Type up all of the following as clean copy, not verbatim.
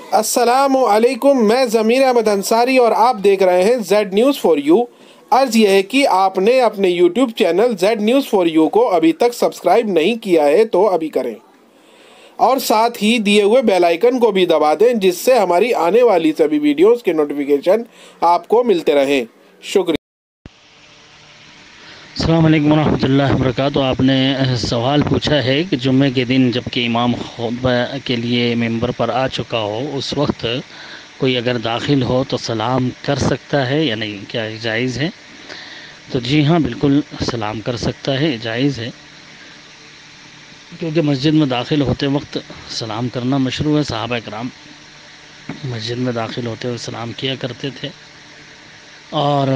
السلام علیکم، میں ضمیر احمد انصاری اور آپ دیکھ رہے ہیں زیڈ نیوز فار یو۔ عرض یہ ہے کہ آپ نے اپنے YouTube channel Z news for you کو ابھی تک سبسکرائب نہیں کیا ہے تو ابھی کریں، اور ساتھ ہی دیے ہوئے بیل آئیکن کو بھی دبا دیں جس سے ہماری آنے والی سبھی ویڈیوز کے نوٹیفیکیشن آپ کو ملتے رہیں۔ شکریہ۔ السلام علیکم ورحمۃ اللہ وبرکاتہ۔ آپ نے سوال پوچھا ہے کہ جمعے کے دن جب کہ امام خطبہ کے لیے ممبر پر آ چکا ہو، اس وقت کوئی اگر داخل ہو تو سلام کر سکتا ہے یا نہیں، کیا جائز ہے؟ تو جی ہاں، بالکل سلام کر سکتا ہے، جائز ہے، کیونکہ مسجد میں داخل ہوتے وقت سلام کرنا مشروع ہے۔ صحابہ کرام مسجد میں داخل ہوتے ہوئے سلام کیا کرتے تھے، اور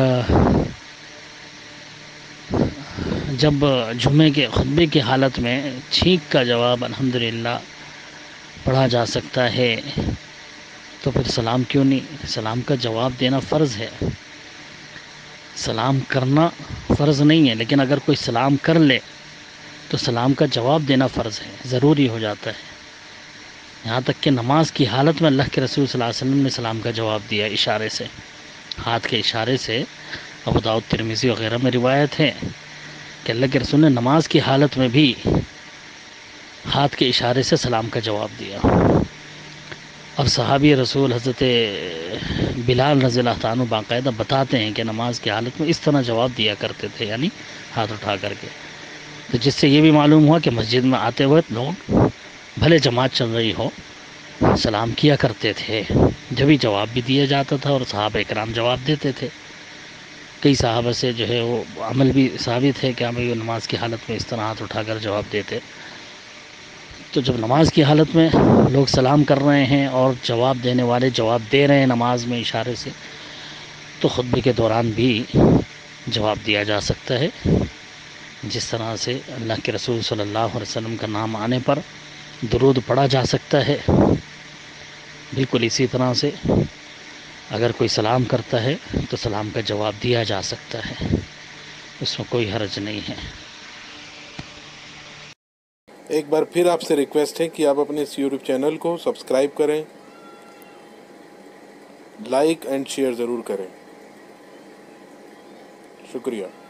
جب جمعے کے خطبے کی حالت میں چھینک کا جواب الحمدللہ پڑھا جا سکتا ہے تو پھر سلام کیوں نہیں؟ سلام کا جواب دینا فرض ہے، سلام کرنا فرض نہیں ہے، لیکن اگر کوئی سلام کر لے تو سلام کا جواب دینا فرض ہے، ضروری ہو جاتا ہے۔ یہاں تک کہ نماز کی حالت میں اللہ کے رسول صلی اللہ علیہ وسلم نے سلام کا جواب دیا اشارے سے، ہاتھ کے اشارے سے۔ ابو داؤد ترمذی وغیرہ میں روایت ہے کہ اللہ کے رسول نے نماز کی حالت میں بھی ہاتھ کے اشارے سے سلام کا جواب دیا، اور صحابی رسول حضرت بلال رضی اللہ عنہ باقاعدہ بتاتے ہیں کہ نماز کی حالت میں اس طرح جواب دیا کرتے تھے، یعنی ہاتھ اٹھا کر کے۔ تو جس سے یہ بھی معلوم ہوا کہ مسجد میں آتے وقت لوگ بھلے جماعت چل رہی ہو سلام کیا کرتے تھے، جبھی جواب بھی دیا جاتا تھا اور صحابہ اکرام جواب دیتے تھے۔ کئی صحابہ سے جو ہے وہ عمل بھی ثابت ہے کہ ہمیں نماز کی حالت میں اس طرح ہاتھ اٹھا کر جواب دیتے۔ تو جب نماز کی حالت میں لوگ سلام کر رہے ہیں اور جواب دینے والے جواب دے رہے ہیں نماز میں اشارے سے، تو خطبے کے دوران بھی جواب دیا جا سکتا ہے، جس طرح سے اللہ کے رسول صلی اللہ علیہ وسلم کا نام آنے پر درود پڑھا جا سکتا ہے، بالکل اسی طرح سے اگر کوئی سلام کرتا ہے تو سلام کا جواب دیا جا سکتا ہے، اس میں کوئی حرج نہیں ہے۔ ایک بار پھر آپ سے ریکویسٹ ہے کہ آپ اپنے اس یوٹیوب چینل کو سبسکرائب کریں، لائک اینڈ شیئر ضرور کریں۔ شکریہ۔